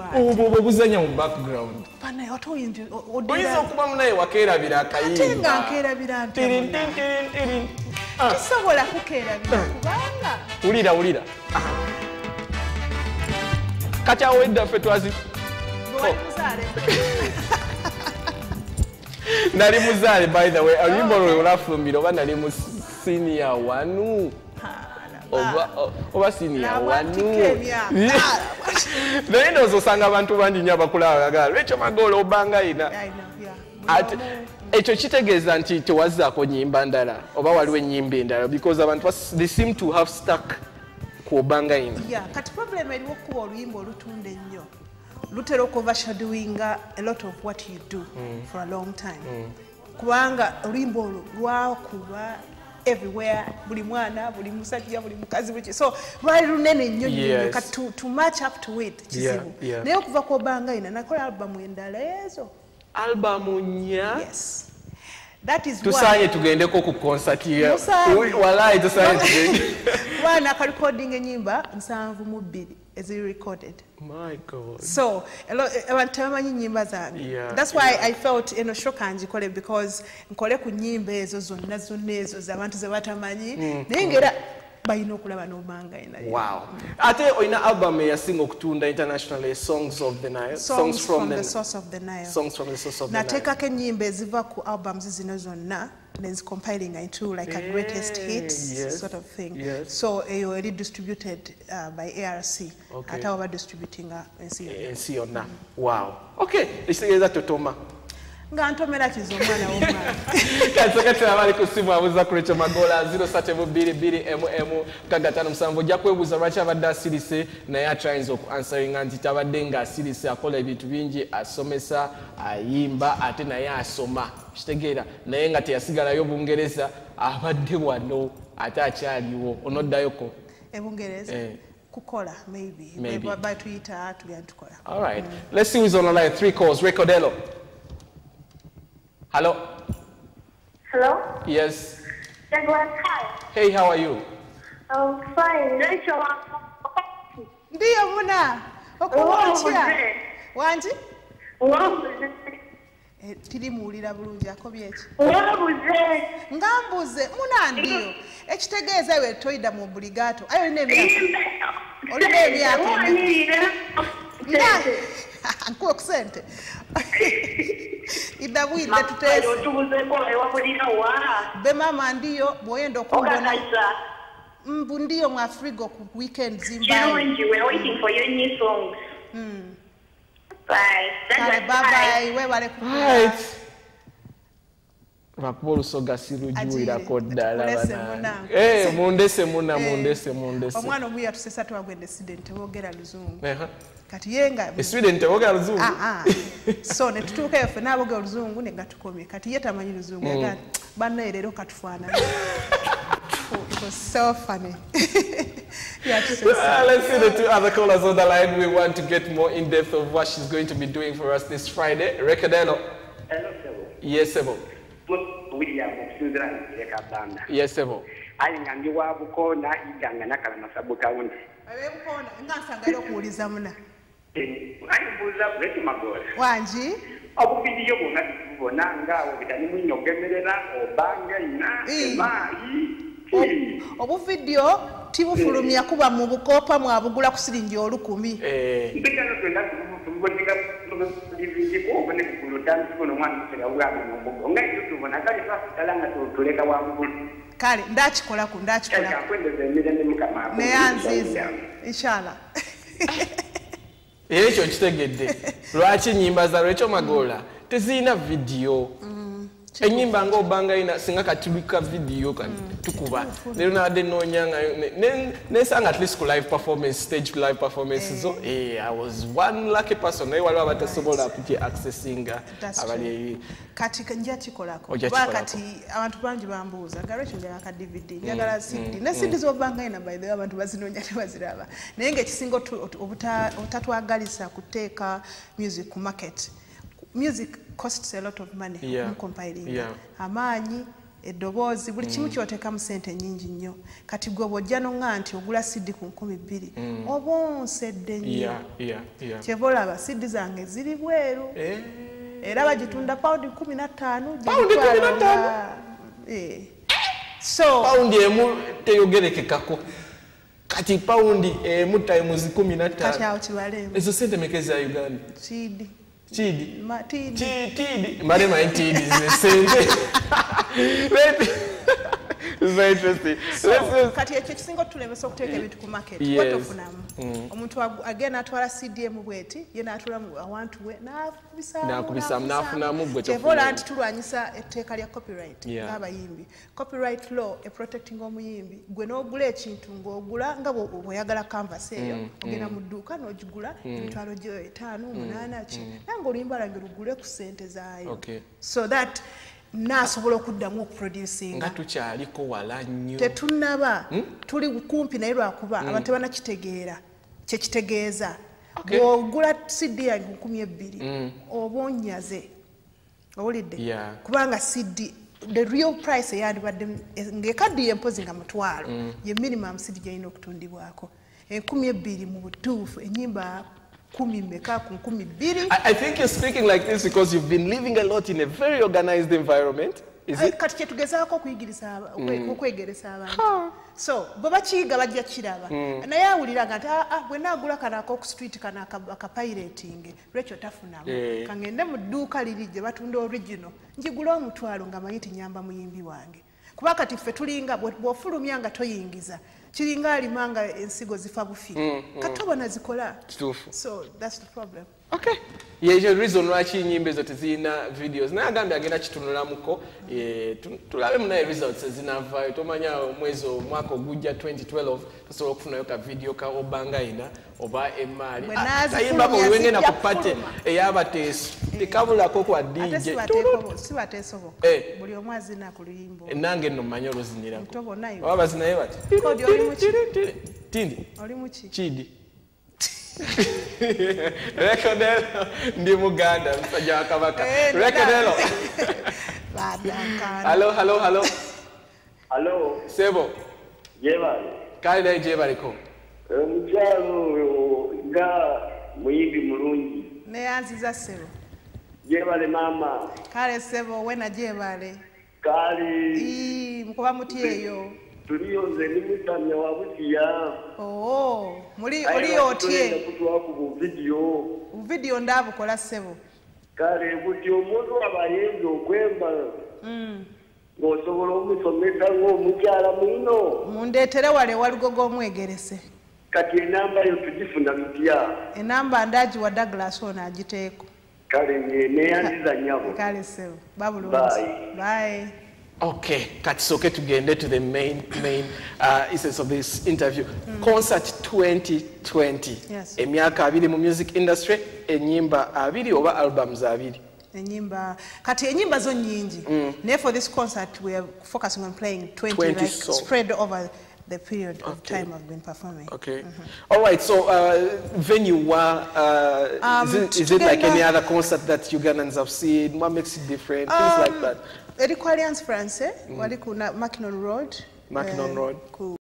obuzanya mu background pana otoyinzi oyinza okuba munaye wakeerabira akayimba ate nga nkeerabira tisobola kukeerabira kubanga wulira kati awo edda ffe twazi nali muzaale by the way oluyimba olwo olwafumbira oba nali mu senior wanu oba senior wanu naye ndowooza osanga abantu bangi nnyo abakulaba bagala lwekyo Magoola obanga ina ekyo kitegeeza nti tewazzaako nnyimba ndala oba waliwo ennyimba endala because abantu they seem to have stuck ku obanga ina kati problem eriwo okuba oluyimba olutunda ennyo lutera overshadowinga a lot of what you do for a long time kubanga oluyimba olwo lwakuba everywhere buli mwana buli musajja buli mukazi buli so lwali lunene nnyo kati to match up to it kizibu naye okuva ku obanga ina nakola albamu endala ezo albamu nnya that is tusaanye tugendeko ku concert ya walayi tusaanye tugende wana ka recording enyimba 72 is recorded. My God. So that's why I felt shokanji kole because nkole ku nyimba ezo zonna ezo z'abantu ze batamanyi nengera bayina okulaba n'obanga ina. Wow. Ate oyina album yasinga okutunda internationally songs of the Nile. Songs from the source of the Nile. Songs from the source of the Nile. Nateeka ke nyimba eziva ku albums zino zonna. Then it's compiling into like a greatest hits sort of thing. So you already distributed by ARC. Okay. Ata waba distributing NC yonna. Wow. Okay. Ekitegeeza totoma. Nga ntomera kizo mwana w'omwana. Kati abali ku simu abuuza ku Rachel Magoola 07222 ojja kwebuuza lwaki abadde asirise naye atryinza okuansweringa nti tabadde nga asirise akola ebintu bingi asomesa ayimba ate naye asoma kitegeera naye nga teyasigalayo Bungereza abadde wano ate akyaliwo onoddayoko Bungereza kukola maybe tuyita tukola. All right. Let's see who's on the line. 3 calls. Recordelo. Hello. Hello? Yes. Hi. Hey, how are you? I'm fine. Ndiyo muna. Okuwachia. Wanji? Tirimuulira bulungi akobye eki. Ngambuze muna ndiyo. Ekitegeeza we toyida mu buligato. Ayo ne emyaka. Olina emyaka. Nkuwa kusente. Idabwidde tutese. Be mama ndiyo bwoyenda okumbona. Mbu ndiyo mu Afrigo ku weekend Zimbabwe. We're waiting for your new songs. Bye. Bye. Webale ku. Right. Bakuba olusoga sirujuwirako ddala bana. Mundese muna. Omwana omu yatusesa twagwende student boogera Luzungu. Kati yenga student boogera Luzungu. So ne tutuuka yaffe n'aboogera Luzungu ne gatukomye. Kati ye tamanyi Luzungu yaga banne leero katufaanana. It was so funny. Let's see the 2 other callers on the line. We want to get more in depth of what she's going to be doing for us this Friday. Recordelo. Hello, Sebo. Yes, Sebo. William Susan Rekabanda. Yes, Sebo. I am you are Bukona, Iganga Nakana Sabukaun. I am kuuliza muna. I was up Rachel Magoola. Wanji? Obu video bona nga obitani munyogemerera obanga ina obu video tibufulumya kuba mu bukopa mwabugula ku siringi 10. Mbikano twenda kuboneka DVD ko bone ku lodan kono mwana tera bwa mu nga tubona kali fa talanga tuleka wa mbulu kale ndachikola kwendeze emirembe mukama neyanziza inshallah. Ekyo kitegedde lwaki nyimba za Rachel Magoola tezina video enyimba nga obanga ina singa katulika video tukuba lero nade nonyanga nesanga at least ku live performance stage live performance so I was one lucky person naye waliwo abatasobola kuti accessing abali kati njja kikolako kati abantu bangi bambuuza nga Rachel yaka DVD njagala CD ne CD zobanga ina by the way abantu bazinonya ne baziraba naye ng'ekisinga otatwagalisa kuteeka music ku market. Music costs a lot of money. Compiling. Amaanyi eddoboozi buli kimu kyoteekamu ssente nnyingi nnyo kati gwe bw'ojja nonga nti ogula siddi ku 2,000 oba onsedde nnyo kyeva olaba siddi zange ziri bweru era bagitunda pawundi 15 so pawundi emu teyogerekekako kati pawundi emu times 15 kati awo kibalemu ezo sente meka za Uganda Chidi marema ntidi zesente It's very interesting. Kati ekyo kisinga tulemesa okuteeka ebintu ku market watofunamu omuntu agenda atwala CDM bweti ye n'atula mu awantu we n'akubisaamu n'afunamu gwe kyevola nti tulwanyisa etteeka lya copyright ng'abayimbi copyright law eprotecting omuyimbi gwe n'ogula ekintu ng'ogula nga bw'oyagala canvas eyo ogenda mu dduuka n'ogigula emitwalo gyo 5 8 ki naye ng'oluyimba lwange lugule ku ssente zaayo so that nasobola okuddamu okuproducinga nga tukyaliko wala nnyo tetunnaba tuli kumpi naye lwakuba abantu tebannakitegeera kyekitegeeza bw'ogula CD yange 2,000 oba onyaze owulidde kubanga CD the real price eyandibadde ng'ekaddi y'empozi nga mutwalo ye minimum CD gyalina okutundibwako 2,000 mu butuufu ennyimba I think you're speaking like this because you've been living a lot in a very organized environment. Is it? Kati tugezaako okwegeresa abantu. So, bwe bakiyiga bajja kiraba. Naye awuliraga nti bwe naagula kanaako ku street kana akapirating lwekyo tafunamu. Kangende mu dduuka liri gye batunda original. Njigula omutwalo nga manyi tinyamba muyimbi wange. Kuba kati ffe tulinga bw'ofulumya nga toyingiza. Chiringa alimanga ensigo zifa bufi katobona zikola so that's the problem. Okay, yejo reason lwaki nyimbe zote zina videos na agambye agenda kitunulamuko tulabe munaye results zinava tomanya mwezi mwaka ogujja 2012 tusobola okufunayo ka video ka obanga ina oba emali ayimba ko wenge na kupate eyabateeso tekabulako kwa DJ sibateesobo buli omwazi na ku luyimbo nange no manyolo zinirako tobo nayo baba zinaye bati kodi oli muki tindi oli muki Chidi Rekodelo ndi Muganda msajja wa Kabaka Rekodelo Hello Sebo Jebale Kale jebale ko mchalo nga muyimbi mulungi ne yanziza Sebo Jebale mama kale Sebo wena jebale kale mkuba muti eyo tuliyoze nimutamya wabutia muri otie kutuwaku video ndabukola Sebo kale kuti omuntu abayenze okwemba ngosobola omusomesa ng'omukyala muno mundeetere wale walugogo omwegerese kati enamba yo tugifuna tutya enamba ndagiwa Douglas ono agiteeko kale neyanziza nyabo kale Sebo babulungi bye. Okay, Katsuke tugende to the main essence of this interview. Concert 2020. Yes. Emyaka 2 mu music industry, enyimba 2 oba albums 2. Enyimba kati enyimba zo nyingi. Naye for this concert we are focusing on playing 20 like spread over the period of time I've been performing. Okay. All right, so venue is it like any other concert that Ugandans have seen? What makes it different? Things like that. Eric Alliance France, wali kuna Mackinnon Road. Mackinnon Road.